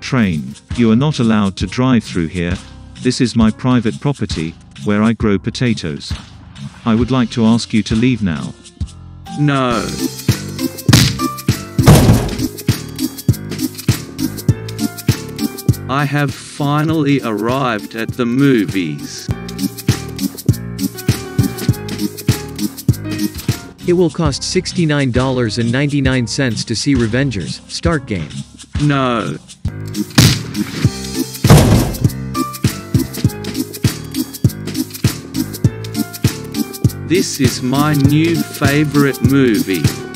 train. You are not allowed to drive through here. This is my private property, where I grow potatoes. I would like to ask you to leave now. No. I have finally arrived at the movies. It will cost $69.99 to see Revengers. Start game. No. This is my new favorite movie.